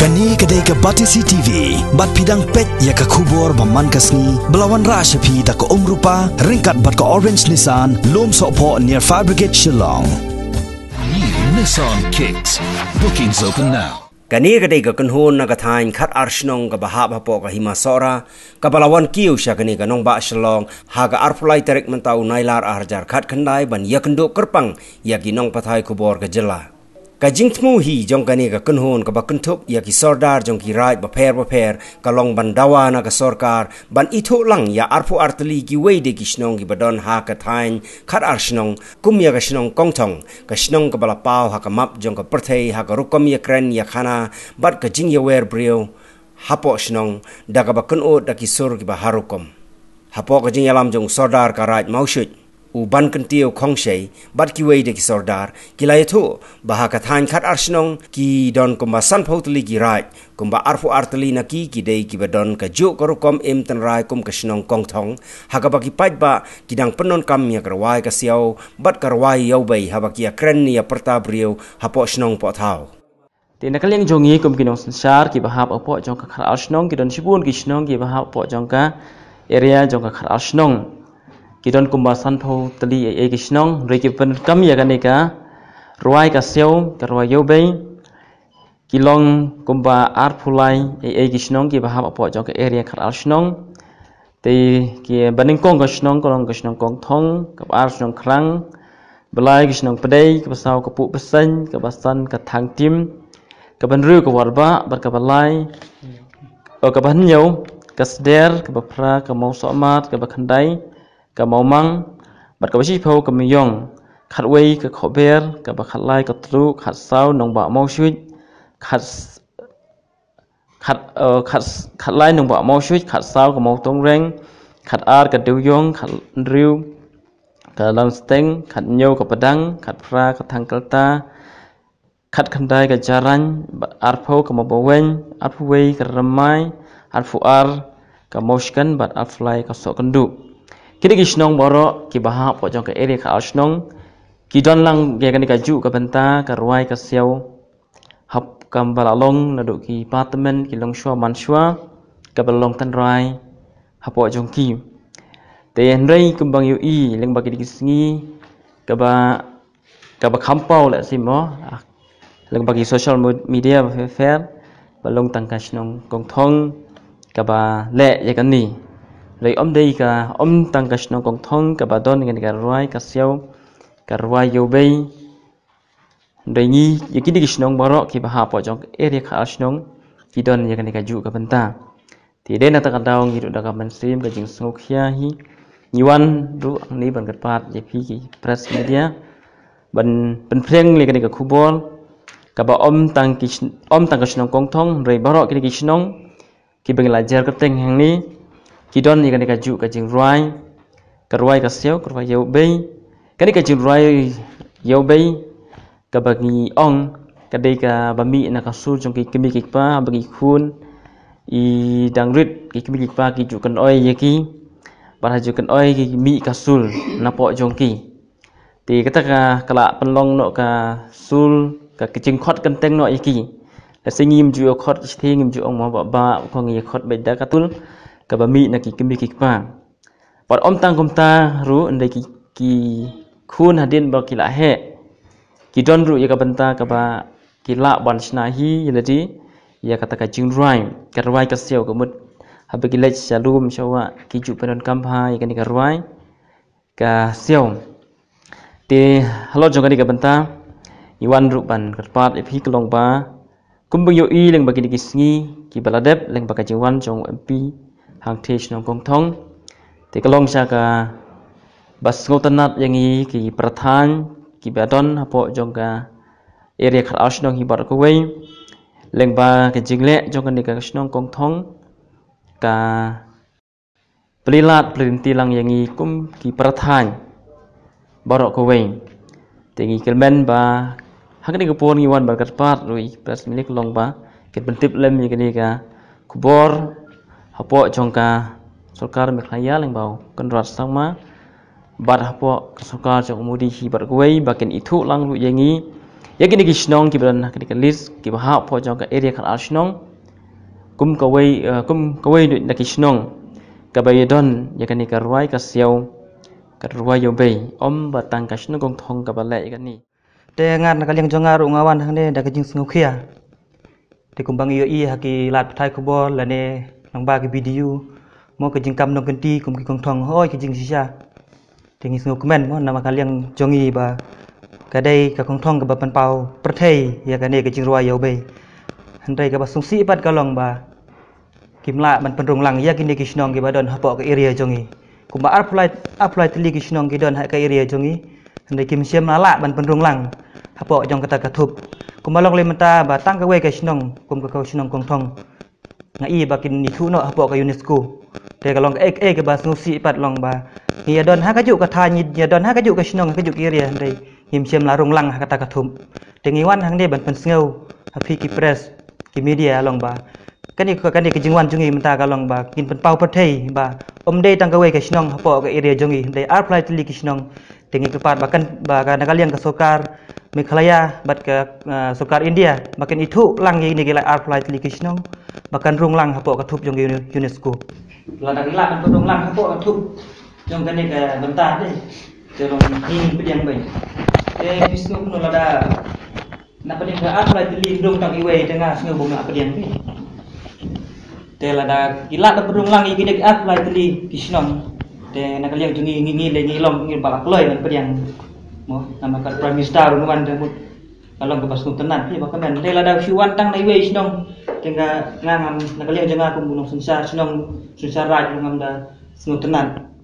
Kani kedai ke Batisi TV, bat pidang pet ya ke kubur baman kasni, belawan rasa pi tak ke rupa, ringkat bat ke Orange Nissan, lom sokpo near Fabricate Shillong. New Nissan Kicks. Bookings open now. Kani kedai ke kenhun na katain kat arsnong ke bahap hapo ke himasora, ke belawan kiu sya kani ke nong ba Shillong, haga arpulai tarik mentau nailar arjar kat kendai ban ya kenduk kerpang, ya ginong patai kubur ke jela. Kajing temu hi jong kani ka kenhun ka bakentup ya ki sordar jong ki right baper ka long bandawa na ka sorkar ban itu lang ya arpu arteli ki weide ki snong ki badon ha ka thain khat ar snong kum ya ka snong kongthong ka snong ka bala pau ha ka map jong ka perthei ha ka rukom ya kren ya khana bat ka jing ya wer brio hapo snong da ka baken o da ki sur ki ba harukom hapo ka jing yalam jong sordar ka right maushut uban kentio kongshay bat ki weide ki sordar kilai tu baha kathan khat arsnong ki don kumbasan photli ki right kumba arfu artli na ki dei ki badon ka ju korukom em tan rai kum ka snong kong thong haga baki pait ba kidang penon kam ya karwai ka siau bat karwai yau bai haba ki akren ni perta brio hapo snong po thau ti nakaliang jongi kum kinong sar ki bahap opo jong ka khat arsnong ki don sibun ki snong ki bahap opo jong ka area jong ka khat arsnong Kidon kumbasan pau tali e kisnong reki pen kam ya kanika ruai ka seo ka ruai yobei kilong kumba arpulai e kisnong ki bahap apo jong ka area khat arsnong te ki baning kong ka snong kong thong ka arsnong krang belai kisnong pedai ka pasau ka pu pesen ka basan ka thang tim ka banru ka warba bar ka balai ka ban yau ka sder ka bapra ka mau somat ka bakhandai ka maumang bat ka basi phau ka miyong khat wei ka khober ka ba khat lai ka tru khat sau nong ba mau shuit khat lai nong ba mau shuit khat sau ka mau tong reng khat ar ka dew yong khat riu ka lang steng khat nyau ka padang khat phra ka thang kalta khat khandai ka jaran ar phau ka mau bawen ar phu wei ka ramai ar phu ar ka mau shkan bat ar flai ka so kandu Kini kisnong boro ki bahap po jong ka area ka arsnong ki don lang ge kani ka ju ka benta ka ruai ka siau hap kam balalong na do ki apartment ki long shwa man shwa ka balong tan rai hapo jong ki te nrei kumbang yu i leng ba ki sngi ka ba khampau la simo leng ba ki social media fair balong tang ka snong kong thong ka ba le ye kan ni Lai dei ka tang ka snong kong thong ka badon ngan ka ruai ka siau ka ruai yobei dei ni yiki di snong boro ki baha po jong area ka snong ki don ya kan ka ju ka benta ti de na ta ka daw ngi da ka man stream ka jing snok khia hi niwan ru ni ban ka pat ye phi ki press media ban phleng le ka ka khubol ka ba tang ka snong kong thong rei boro ki snong ki beng la jar ka teng hang ni Kidon ni kanika ju ka jing ruai ka siau ka ruai yau bei kanika jing ruai yau bei ka bagi ong ka dei ka bami na ka sul jong ki kimi ki pa bagi khun I dangrit ki kimi ki pa ki ju kan oi ye ki bar ju kan oi ki mi ka sul na po jong ki ti kata ka kala penlong no ka sul ka jing khot kan teng no ye ki la singim ju khot thing ju ong ma ba ko ngi khot be da ka tul ka bami na ki kimi ki pa par tang kum ta ru ndai ki khun hadin ba ki la he ki don ru ya ka benta ka ba ki la ban sna hi yeladi ya kata ka jing ruai ka ruai ka siau ka mut habe ki lech salum shawa ki ju penon kam ha ya ka ruai ka siau te halo jong ka benta iwan ru ban ka pat phi klong ba kumbung yo I leng ba ki sngi ki baladep leng ba ka jingwan jong MP hang te snong kong thong te kalong sha ka bas ngotanat yang I ki prathan ki badon hapo jong ka area khat arsnong hi bar ko wei leng ba ka jingle jong ka snong kong thong ka plilat plinti lang yang I kum ki prathan barok ko wei te ngi kelmen ba hang ni ko pon ngi wan bar kat pat rui pras milik long ba ket bentip lem ni ka kubor hapo jong ka sarkar mekhaya leng bau kan rat sama bar hapo sarkar jong mudi hi bar kuai bakin itu lang ru yangi ya kini kisnong ki beran kini list ki bahap po jong ka area khat arsnong kum kawai na kisnong ka bayadon ya kini ka ruai ka siau ka ruai yo bay batang ka snong gong thong ka balai ka ni te ngat na kaliang jongar ungawan hang ne da ka jing sngokhia te kumbang yo i haki lat thai khobor la ne nang ba ki video mo ka jing kam nong kenti kum ki kong thong hoi ki jing sisa te ngi sngo comment mo na kaliang jongi ba ka dai ka kong thong ka ba pan pau prathei ya ka ne ka jing ruai yo bay han dai ka ba sung si pat ka long ba kim la ban pen rong lang ya kini kisnong ki ba don hapo ka area jongi kumba apply tli kisnong ki don ha ka area jongi han dai kim siam la ban pen rong lang hapo jong kata katup kumalong le mata ba tang ka we ka sinong kum ka sinong kong thong ngai ba kin ni thu no hapo ka UNESCO te ka long ek ka ba snusi pat long ba ni don ha ka ju ka tha ni don ha ka ju ka sinong ka ju ki ria dei him siam la rong lang ha kata katup te ngi wan hang de ban pen sngo ha phi ki press ki media long ba kan ni ki jingwan jungi mata ka long ba kin pen pau pathei ba de tang ka we ka sinong hapo ka area jungi dei apply tli ki sinong te ngi ka pat ba kan ka nakaliang ka sokar Meghalaya bat ke sukar India makin itu lang ini gila art flight likisnong makan rung lang hapo katup jong UNESCO la dak la kan rung lang hapo katup jong kan ke bentah deh jong ini pediang bay fisno no lada na pediang ke art flight li rung tang iwe tengah sngo bunga pediang ni te lada gila dak rung lang iki art flight li kisnong te nakaliang jungi ngi le ngi long ngi balak loy nan pediang mo nama kat prime minister runuan demut kalau ke pasung tenan ni bahkan dan rela dah siwan tang nai wei sinong tengah ngangam nakaliang janga aku bunong sensar sinong sensar raj ngam da sunu tenan